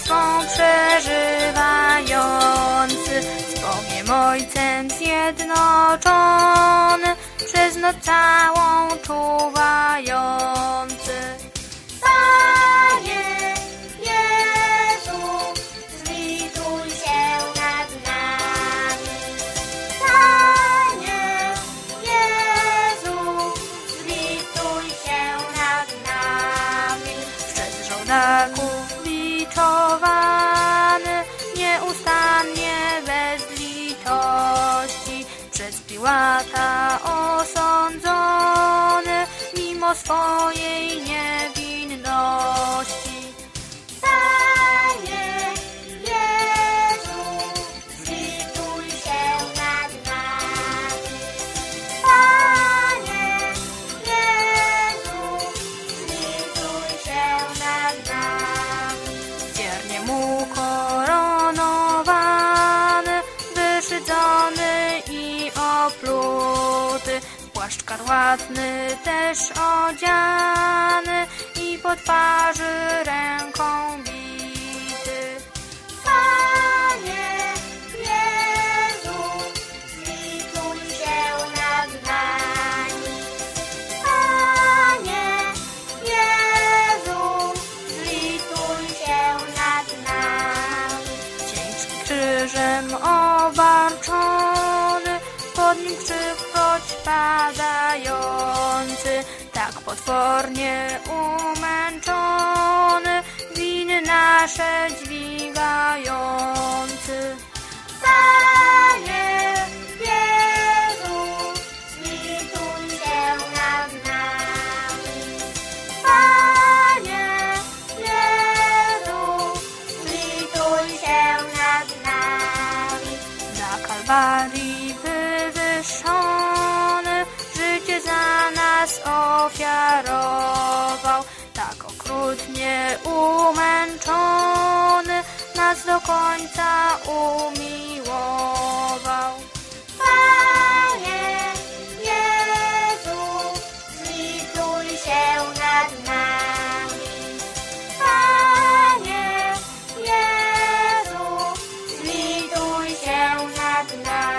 swą przeżywający, z Bogiem Ojcem zjednoczony, przez noc całą czuwający. Panie Jezu, zlituj się nad nami. Panie Jezu, zlituj się nad nami. Przez żołdaków biczowany, nieustannie bez litości, przez Piłata osądzony, mimo swojej niewinności. Panie Jezu, zlituj się nad nami. Panie Jezu, zlituj się nad nami. Wiernie mu koronowany, wyszydzony i opluty, płaszcz karłatny też odziany i po twarzy ręką bity. Panie Jezu, zlituj się nad nami. Panie Jezu, zlituj się nad nami. Ciężkim krzyżem obarczony, pod nim krzyk choć padający, tak potwornie umęczony, winy nasze dźwigający. Panie Jezu, zlituj się nad nami. Panie Jezu, zlituj się nad nami. Na Kalwarii wywyższony, życie za nas ofiarował, tak okrutnie umęczony, nas do końca umiłował. Panie Jezu, zlituj się nad nami. Panie Jezu, zlituj się nad nami.